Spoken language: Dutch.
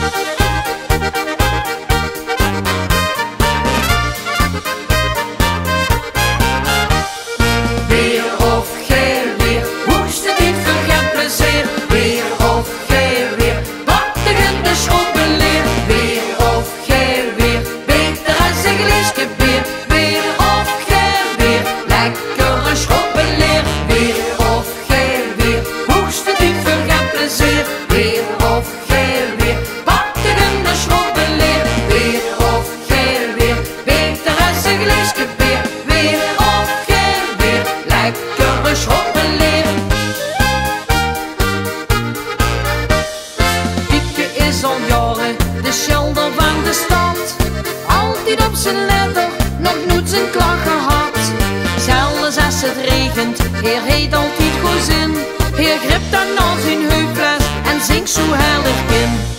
De schelder van de stad, altijd op zijn letter, nog nooit zijn klag gehad. Zelfs als het regent, heer heet altijd goed zin. Heer gript dan al zijn heuples en zingt zo heilig in.